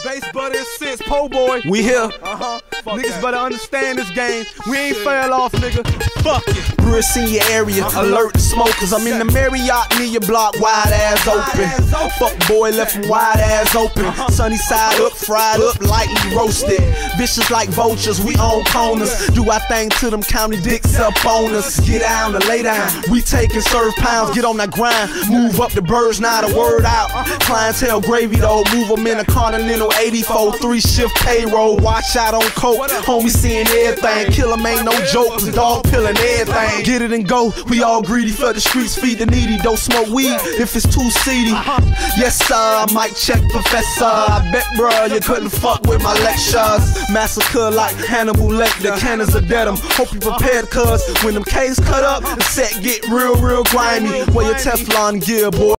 Bass butter and sense, po boy. We here. Niggas better understand this game. We ain't fell off, nigga. Fuck it. Brits in your area, alert the smokers. I'm in the Marriott near your block, wide ass open. Fuck boy, left him wide ass open. Sunny side up, fried up, lightly roasted. Vicious like vultures, we own corners. Do our thing to them county dicks up on us. Get down to lay down. We take and serve pounds, get on that grind. Move up the birds, now the word out. Clientele gravy though, move them in a Continental 84, 3-shift payroll. Watch out on coke, homie seeing everything. Kill 'em ain't no joke, cause dog pillin' everything. Get it and go, we all greedy for the streets, feed the needy. Don't smoke weed if it's too seedy. Yes sir, I might check professor. I bet bruh, you couldn't fuck with my lectures. Massacre like Hannibal Lecter, cannons are dead 'em. Hope you prepared cuz when them K's cut up, the set get real grimy. Wear your Teflon gear, boy.